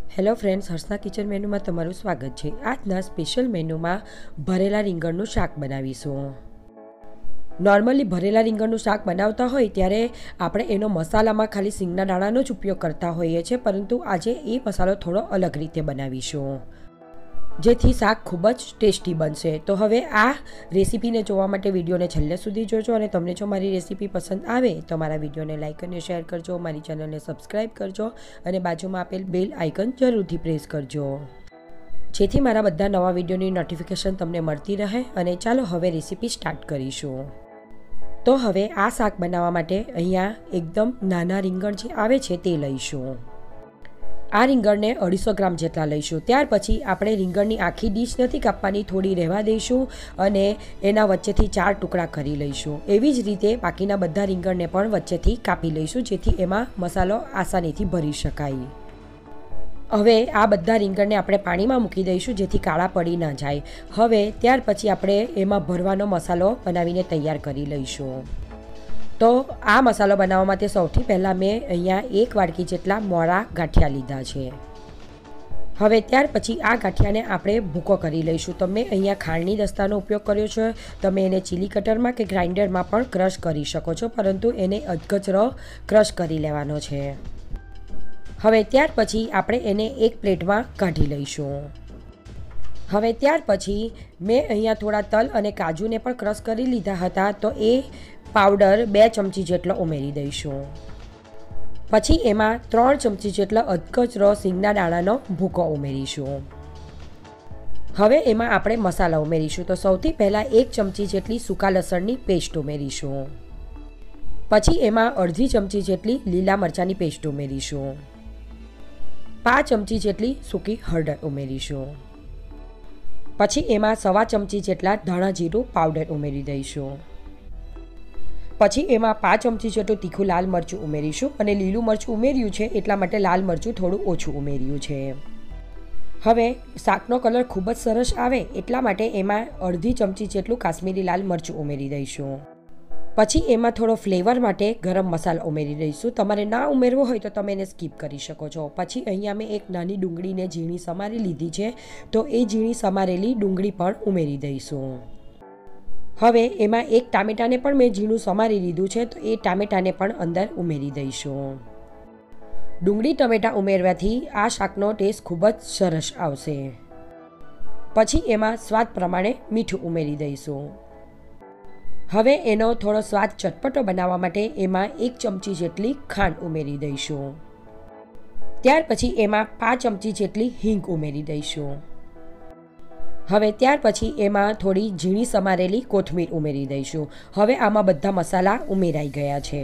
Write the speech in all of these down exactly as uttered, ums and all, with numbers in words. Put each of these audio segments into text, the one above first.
Hello friends, હર્ષના kitchen મેનુમાં તમારું સ્વાગત છે। આજના સ્પેશિયલ મેનુમાં ભરેલા રીંગણનું શાક બનાવીશું। નોર્મલી ભરેલા રીંગણનું શાક બનાવતા હોય ત્યારે આપણે એનો મસાલામાં ખાલી સિંગના દાણાનો જ ઉપયોગ કરતા હોઈએ છીએ, પરંતુ આજે એ મસાલો થોડો અલગ રીતે બનાવીશું, જેથી શાક ખૂબ જ ટેસ્ટી બનશે। તો હવે આ રેસીપીને જોવા માટે વિડીયોને છેલ્લે સુધી જોજો, અને તમને જો મારી રેસીપી પસંદ આવે તો મારા વિડીયોને લાઇક અને શેર કરજો, મારી ચેનલને સબસ્ક્રાઈબ કરજો અને બાજુમાં આપેલ બેલ આઇકન જરૂરથી પ્રેસ કરજો, જેથી મારા બધા નવા વિડીયોની નોટિફિકેશન તમને મળતી રહે। અને ચાલો હવે રેસીપી સ્ટાર્ટ કરીશું। તો હવે આ શાક બનાવવા માટે અહીંયા એકદમ નાના રીંગણ જે આવે છે તે લઈશું। આ રીંગણને અઢીસો ગ્રામ જેટલા લઈશું। ત્યાર પછી આપણે રીંગણની આખી ડીશ નથી કાપવાની, થોડી રહેવા દઈશું અને એના વચ્ચેથી ચાર ટુકડા કરી લઈશું। એવી જ રીતે બાકીના બધા રીંગણને પણ વચ્ચેથી કાપી લઈશું, જેથી એમાં મસાલો આસાનીથી ભરી શકાય। હવે આ બધા રીંગણને આપણે પાણીમાં મૂકી દઈશું, જેથી કાળા પડી ના જાય। હવે ત્યાર પછી આપણે એમાં ભરવાનો મસાલો બનાવીને તૈયાર કરી લઈશું। તો આ મસાલો બનાવવા માટે સૌથી પહેલાં મેં અહીંયા એક વાડકી જેટલા મોળા ગાંઠિયા લીધા છે। હવે ત્યાર પછી આ ગાંઠિયાને આપણે ભૂકો કરી લઈશું। તો મેં અહીંયા ખાંડની દસ્તાનો ઉપયોગ કર્યો છે, તમે એને ચીલી કટરમાં કે ગ્રાઇન્ડરમાં પણ ક્રશ કરી શકો છો, પરંતુ એને અધકચરો ક્રશ કરી લેવાનો છે। હવે ત્યાર પછી આપણે એને એક પ્લેટમાં કાઢી લઈશું। હવે ત્યાર પછી મેં અહીંયા થોડા તલ અને કાજુને પણ ક્રશ કરી લીધા હતા, તો એ પાવડર બે ચમચી જેટલો ઉમેરી દઈશું। પછી એમાં ત્રણ ચમચી જેટલો અધકચરો સિંગના દાણાનો ભૂકો ઉમેરીશું। હવે એમાં આપણે મસાલા ઉમેરીશું। તો સૌથી પહેલાં એક ચમચી જેટલી સૂકા લસણની પેસ્ટ ઉમેરીશું। પછી એમાં અડધી ચમચી જેટલી લીલા મરચાંની પેસ્ટ ઉમેરીશું। પાંચ ચમચી જેટલી સૂકી હળદર ઉમેરીશું। પછી એમાં સવા ચમચી જેટલા ધાણા જીરું પાવડર ઉમેરી દઈશું। પછી એમાં પાંચ ચમચી જેટલું તીખું લાલ મરચું ઉમેરીશું, અને લીલું મરચું ઉમેર્યું છે એટલા માટે લાલ મરચું થોડું ઓછું ઉમેર્યું છે। હવે શાકનો કલર ખૂબ જ સરસ આવે એટલા માટે એમાં અડધી ચમચી જેટલું કાશ્મીરી લાલ મરચું ઉમેરી દઈશું। પછી એમાં થોડો ફ્લેવર માટે ગરમ મસાલો ઉમેરી દઈશું। તમારે ના ઉમેરવો હોય તો તમે એને સ્કીપ કરી શકો છો। પછી અહીંયા મેં એક નાની ડુંગળીને ઝીણી સમારી લીધી છે, તો એ ઝીણી સમારેલી ડુંગળી પણ ઉમેરી દઈશું। હવે એમાં એક ટામેટાને પણ મેં ઝીણું સમારી લીધું છે, તો એ ટામેટાને પણ અંદર ઉમેરી દઈશું। ડુંગળી ટમેટા ઉમેરવાથી આ શાકનો ટેસ્ટ ખૂબ જ સરસ આવશે। પછી એમાં સ્વાદ પ્રમાણે મીઠું ઉમેરી દઈશું। હવે એનો થોડો સ્વાદ ચટપટો બનાવવા માટે એમાં એક ચમચી જેટલી ખાંડ ઉમેરી દઈશું। ત્યાર પછી એમાં પાંચ ચમચી જેટલી હિંગ ઉમેરી દઈશું। હવે ત્યાર પછી એમાં થોડી ઝીણી સમારેલી કોથમીર ઉમેરી દઈશું। હવે આમાં બધા મસાલા ઉમેરાઈ ગયા છે।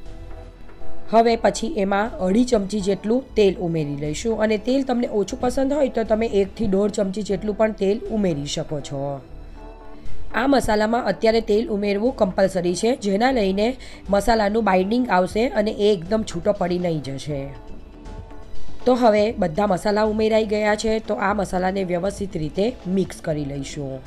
હવે પછી એમાં અઢી ચમચી જેટલું તેલ ઉમેરી લઈશું, અને તેલ તમને ઓછું પસંદ હોય તો તમે એકથી દોઢ ચમચી જેટલું પણ તેલ ઉમેરી શકો છો। આ મસાલામાં અત્યારે તેલ ઉમેરવું કમ્પલસરી છે, જેના લઈને મસાલાનું બાઇન્ડિંગ આવશે અને એ એકદમ છૂટો પડી નહીં જશે। તો હવે બધા મસાલા ઉમેરાઈ ગયા છે, તો આ મસાલાને વ્યવસ્થિત રીતે મિક્સ કરી લઈશું।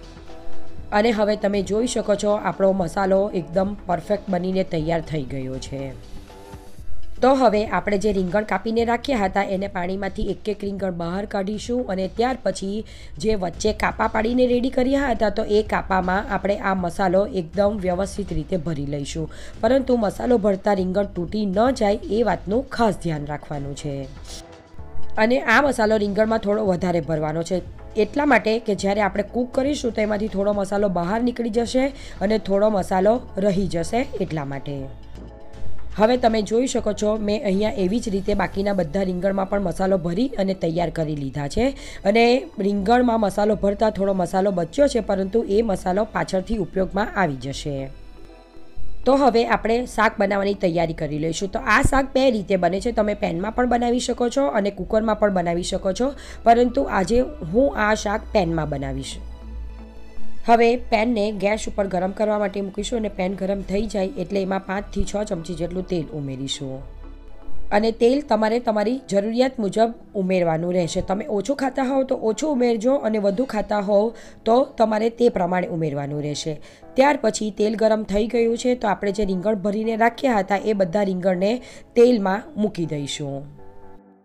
અને હવે તમે જોઈ શકો છો આપણો મસાલો એકદમ પરફેક્ટ બનીને તૈયાર થઈ ગયો છે। તો હવે આપણે જે રીંગણ કાપીને રાખ્યા હતા એને પાણીમાંથી એક એક રીંગણ બહાર કાઢીશું, અને ત્યાર પછી જે વચ્ચે કાપા પાડીને રેડી કર્યા હતા તો એ કાપામાં આપણે આ મસાલો એકદમ વ્યવસ્થિત રીતે ભરી લઈશું। પરંતુ મસાલો ભરતા રીંગણ તૂટી ન જાય એ વાતનું ખાસ ધ્યાન રાખવાનું છે। અને આ મસાલો રીંગણમાં થોડો વધારે ભરવાનો છે, એટલા માટે કે જ્યારે આપણે કૂક કરીશું તો એમાંથી થોડો મસાલો બહાર નીકળી જશે અને થોડો મસાલો રહી જશે, એટલા માટે। હવે તમે જોઈ શકો છો મેં અહીંયા એવી જ રીતે બાકીના બધા રીંગણમાં પણ મસાલો ભરી અને તૈયાર કરી લીધા છે। અને રીંગણમાં મસાલો ભરતા થોડો મસાલો બચ્યો છે, પરંતુ એ મસાલો પાછળથી ઉપયોગમાં આવી જશે। તો હવે આપણે શાક બનાવવાની તૈયારી કરી લઈશું। તો આ શાક બે રીતે બને છે, તમે પેનમાં પણ બનાવી શકો છો અને કુકરમાં પણ બનાવી શકો છો, પરંતુ આજે હું આ શાક પેનમાં બનાવીશ। હવે પેનને ગેસ ઉપર ગરમ કરવા માટે મૂકીશું, અને પેન ગરમ થઈ જાય એટલે એમાં પાંચથી છ ચમચી જેટલું તેલ ઉમેરીશું। અને તેલ તમારે તમારી જરૂરિયાત મુજબ ઉમેરવાનું રહેશે। તમે ઓછું ખાતા હોવ તો ઓછું ઉમેરજો, અને વધુ ખાતા હોવ તો તમારે તે પ્રમાણે ઉમેરવાનું રહેશે। ત્યાર પછી તેલ ગરમ થઈ ગયું છે, તો આપણે જે રીંગણ ભરીને રાખ્યા હતા એ બધા રીંગણને તેલમાં મૂકી દઈશું।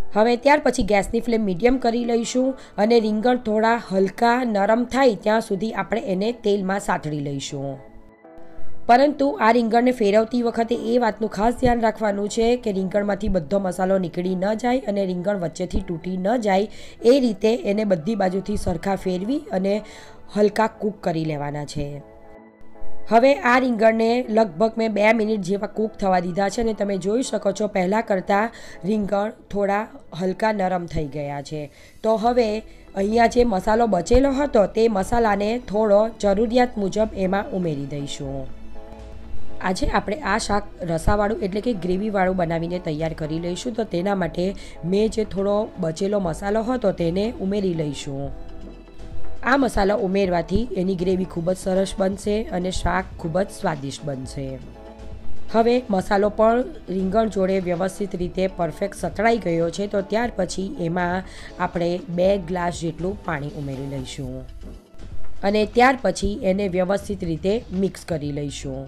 હવે ત્યાર પછી ગેસની ફ્લેમ મીડિયમ કરી લઈશું અને રીંગણ થોડા હલકા નરમ થાય ત્યાં સુધી આપણે એને તેલમાં સાતળી લઈશું. પરંતુ આ રીંગણને ફેરવતી વખતે એ વાતનું ખાસ ધ્યાન રાખવાનું છે કે રીંગણમાંથી બધો મસાલો નીકળી ન જાય અને રીંગણ વચ્ચેથી તૂટી ન જાય એ રીતે એને બધી બાજુથી સરખા ફેરવી અને હલકા કૂક કરી લેવાના છે. હવે આ રીંગણને લગભગ મેં બે મિનિટ જેવા કૂક થવા દીધા છે અને તમે જોઈ શકો છો પહેલાં કરતાં રીંગણ થોડા હલકા નરમ થઈ ગયા છે. તો હવે અહીંયા જે મસાલો બચેલો હતો તે મસાલાને થોડો જરૂરિયાત મુજબ એમાં ઉમેરી દઈશું. આજે આપણે આ શાક રસાવાળું એટલે કે ગ્રેવીવાળું બનાવીને તૈયાર કરી લઈશું. તો તેના માટે મેં જે થોડો બચેલો મસાલો હતો તેને ઉમેરી લઈશું. આ મસાલો ઉમેરવાથી એની ગ્રેવી ખૂબ જ સરસ બનશે અને શાક ખૂબ જ સ્વાદિષ્ટ બનશે. હવે મસાલો પણ રીંગણ જોડે વ્યવસ્થિત રીતે પરફેક્ટ સતળાઈ ગયો છે. તો ત્યાર પછી એમાં આપણે બે ગ્લાસ જેટલું પાણી ઉમેરી લઈશું અને ત્યાર પછી એને વ્યવસ્થિત રીતે મિક્સ કરી લઈશું.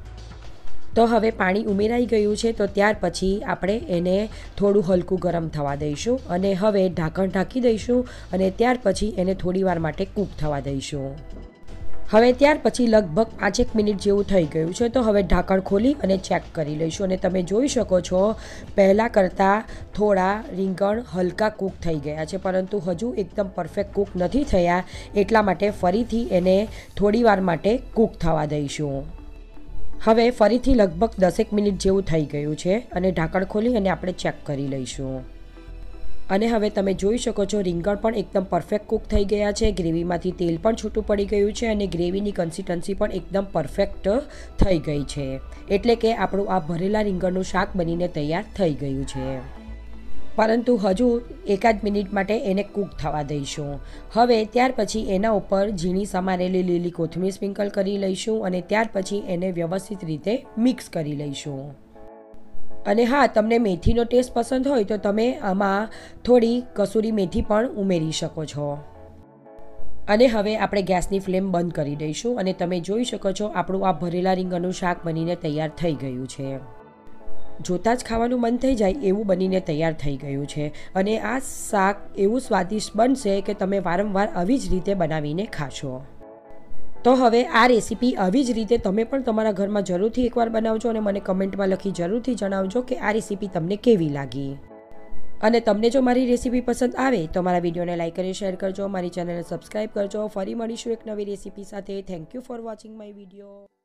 તો હવે પાણી ઉમેરાઈ ગયું છે. તો ત્યાર પછી આપણે એને થોડું હલકું ગરમ થવા દઈશું અને હવે ઢાંકણ ઢાંકી દઈશું અને ત્યાર પછી એને થોડી વાર માટે કૂક થવા દઈશું. હવે ત્યાર પછી લગભગ પાંચેક મિનિટ જેવું થઈ ગયું છે. તો હવે ઢાંકણ ખોલી અને ચેક કરી લઈશું અને તમે જોઈ શકો છો પહેલાં કરતાં થોડા રીંગણ હલકા કૂક થઈ ગયા છે, પરંતુ હજુ એકદમ પરફેક્ટ કૂક નથી થયા. એટલા માટે ફરીથી એને થોડી વાર માટે કૂક થવા દઈશું. હવે ફરીથી લગભગ દસેક મિનિટ જેવું થઈ ગયું છે અને ઢાંકણ ખોલી અને આપણે ચેક કરી લઈશું. અને હવે તમે જોઈ શકો છો રીંગણ પણ એકદમ પરફેક્ટ કૂક થઈ ગયા છે. ગ્રેવીમાંથી તેલ પણ છૂટું પડી ગયું છે અને ગ્રેવીની કન્સિસ્ટન્સી પણ એકદમ પરફેક્ટ થઈ ગઈ છે. એટલે કે આપણું આ ભરેલા રીંગણનું શાક બનીને તૈયાર થઈ ગયું છે. પરંતુ હજુ એકાદ મિનિટ માટે એને કૂક થવા દઈશું. હવે ત્યાર પછી એના ઉપર ઝીણી સમારેલી લીલી કોથમીર સ્પ્રિંકલ કરી લઈશું અને ત્યાર પછી એને વ્યવસ્થિત રીતે મિક્સ કરી લઈશું. અને હા, તમને મેથીનો ટેસ્ટ પસંદ હોય તો તમે આમાં થોડી કસૂરી મેથી પણ ઉમેરી શકો છો. અને હવે આપણે ગેસની ફ્લેમ બંધ કરી દઈશું અને તમે જોઈ શકો છો આપણું આ ભરેલા રીંગણનું શાક બનીને તૈયાર થઈ ગયું છે. જોતાં જ ખાવાનું મન થઈ જાય એવું બનીને તૈયાર થઈ ગયું છે અને આ શાક એવું સ્વાદિષ્ટ બનશે કે તમે વારંવાર આવી જ રીતે બનાવીને ખાશો. તો હવે આ રેસીપી આવી જ રીતે તમે પણ તમારા ઘરમાં જરૂરથી એકવાર બનાવજો અને મને કમેન્ટમાં લખી જરૂરથી જણાવજો કે આ રેસીપી તમને કેવી લાગી. અને તમને જો મારી રેસીપી પસંદ આવે તો મારા વિડીયોને લાઈક અને શેર કરજો, મારી ચેનલને સબસ્ક્રાઈબ કરજો. ફરી મળીશું એક નવી રેસીપી સાથે. Thank you for watching my video.